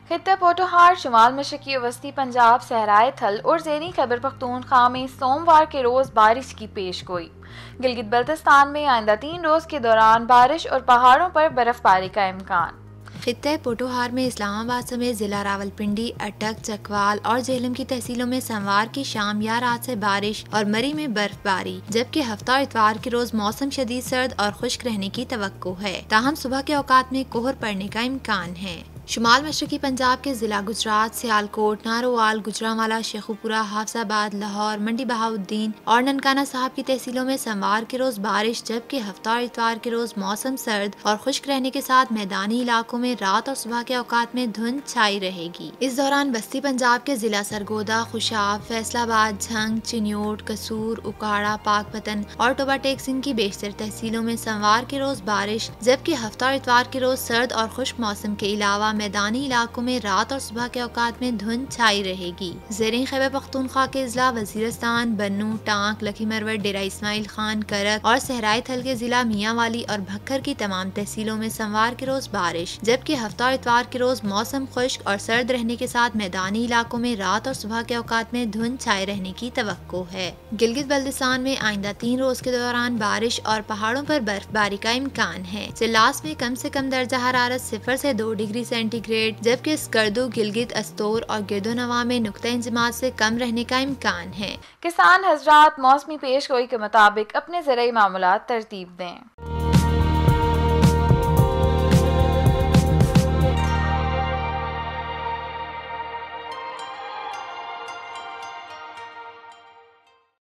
खित्ता पोटोहार, शुमाल मशरकी वस्ती पंजाब, सहराए थल और ज़ेरी खैबर पख्तूनख्वा में सोमवार के रोज़ बारिश की पेश गोई। गिलगित बल्तिस्तान में आइंदा 3 रोज़ के दौरान बारिश और पहाड़ों पर बर्फबारी का इम्कान। खित्ते पोटोहार में इस्लामाबाद समेत जिला रावलपिंडी, अटक, चकवाल और झेलम की तहसीलों में सोमवार की शाम या रात से बारिश और मरी में बर्फबारी, जबकि हफ्ता और इतवार के रोज मौसम शदीद सर्द और खुश्क रहने की तवक्को है। ताहम सुबह के औकात में कोहर पड़ने का इम्कान है। शुमाल मशरकी पंजाब के जिला गुजरात, सियालकोट, नारोवाल, गुजरांवाला, शेखुपुरा, हाफजाबाद, लाहौर, मंडी बहाउद्दीन और ननकाना साहब की तहसीलों में सोमवार के रोज बारिश, जबकि हफ्ता और इतवार के रोज मौसम सर्द और खुश्क रहने के साथ मैदानी इलाकों में रात और सुबह के औकात में धुंध छाई रहेगी। इस दौरान बस्ती पंजाब के जिला सरगोदा, खुशाब, फैसलाबाद, झंग, चिन्योट, कसूर, उकाड़ा, पाकपतन और टोबा टेक सिंह की बेशतर तहसीलों में सोमवार के रोज बारिश, जबकि हफ्ता और इतवार के रोज सर्द और खुश्क मौसम के अलावा मैदानी इलाकों में रात और सुबह के औकात में धुंध छाई रहेगी। ज़ेरे खैबर पख्तूनख्वा के जिला वजीरस्तान, बन्नू, टांक, लखी मरवट, डेरा इस्माइल खान, करक और सहराई थल के जिला मियांवाली और भक्खर की तमाम तहसीलों में सोमवार के रोज बारिश, जबकि हफ्ता और इतवार के रोज मौसम खुश्क और सर्द रहने के साथ मैदानी इलाकों में रात और सुबह के औकात में धुंध छाए रहने की तवक्को है। गिलगित बल्तिस्तान में आइंदा 3 रोज के दौरान बारिश और पहाड़ों पर बर्फबारी का इम्कान है। सिलास में कम से कम दर्जा हरारत 0 से 2 डिग्री सेंटीग्रेड, जबकि स्कर्दू, गिलगित, अस्तोर और गिरदोनवा में नुक्ता इंजमात से कम रहने का इम्कान है। किसान हजरात, मौसमी पेशगोई के मुताबिक अपने ज़राई मामलात तरतीब दें।